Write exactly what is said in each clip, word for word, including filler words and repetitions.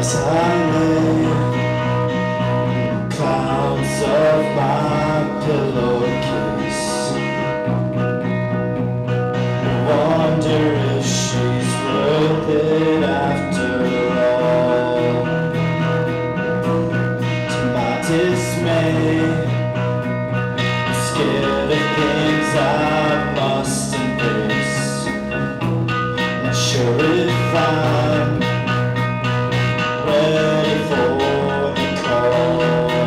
as I lay clouds of my pillowcase, I wonder if she's worth it after all. To my dismay, I'm scared of things I must embrace. Not sure if I'm ready for the call.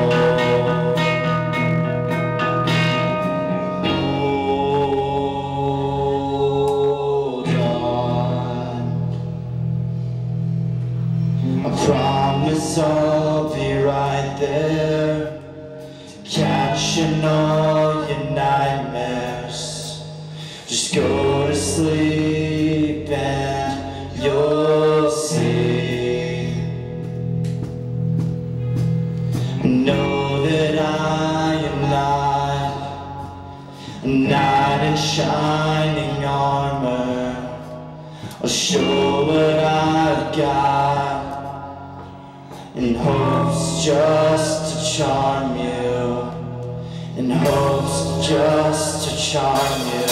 Hold on, I promise I'll be right there to catch in all your nightmares. Just go to sleep and you'll see. Know that I am not a knight in shining armor. I'll show what I've got in hopes just to charm you, in hopes just to charm you.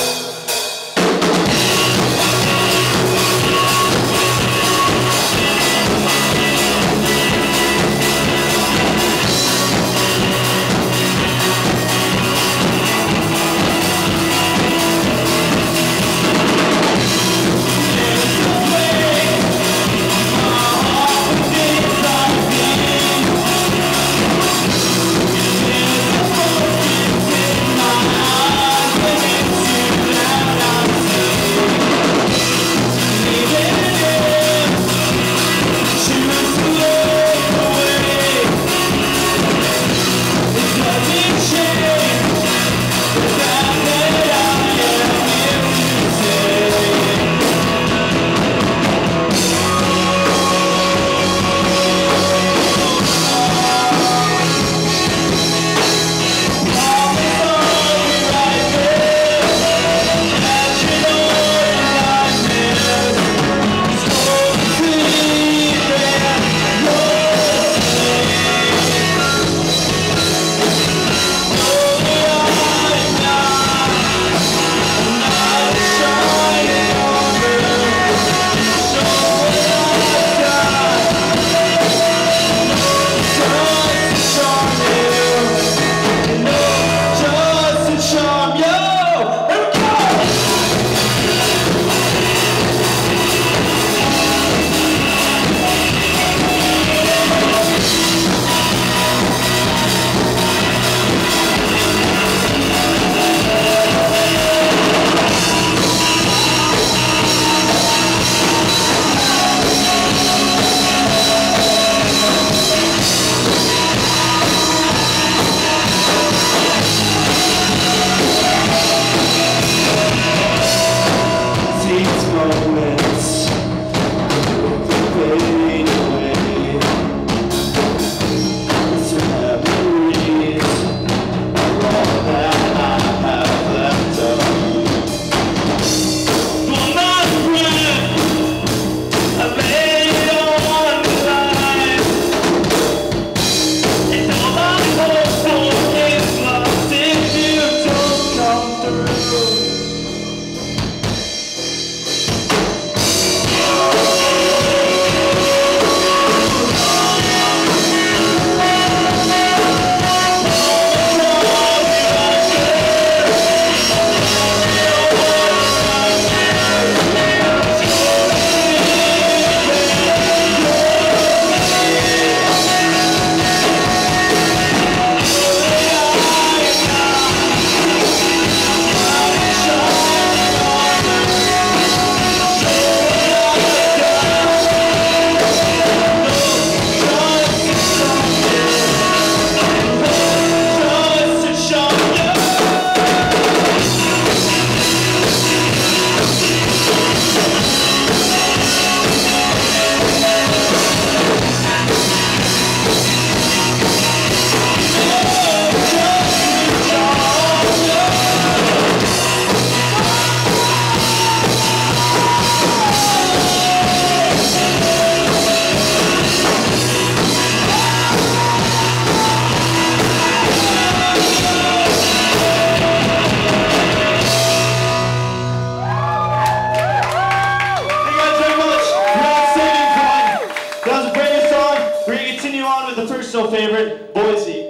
favorite, Boise.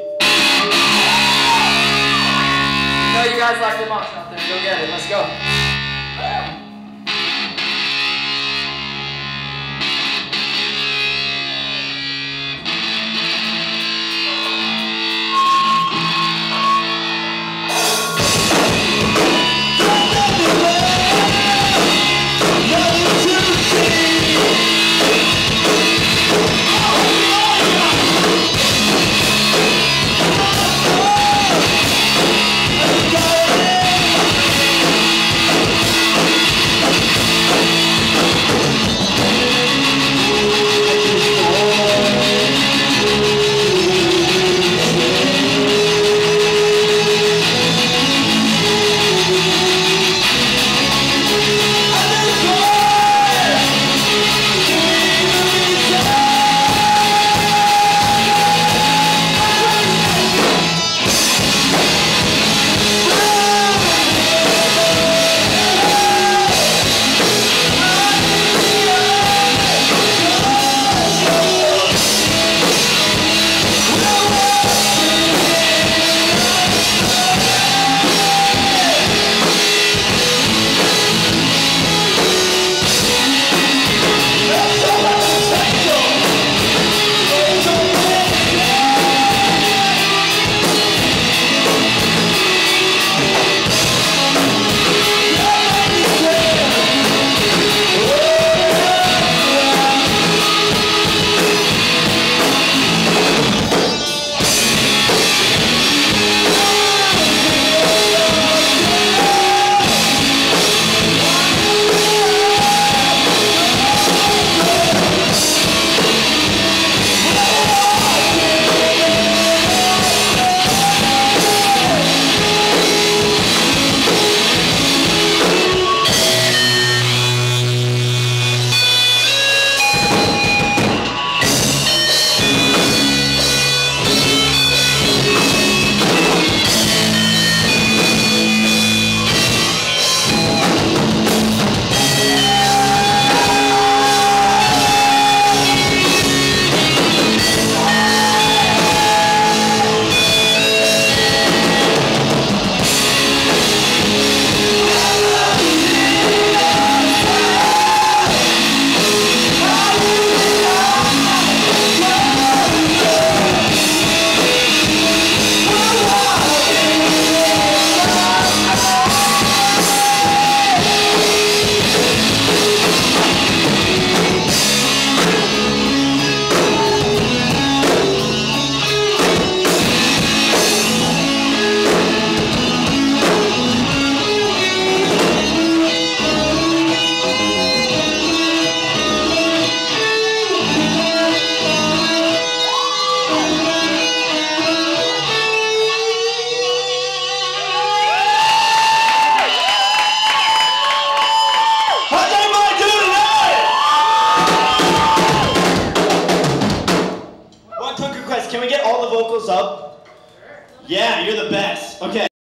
No, you guys like the mosh out there. Go get it. Let's go. Can we get all the vocals up? Yeah, you're the best. Okay.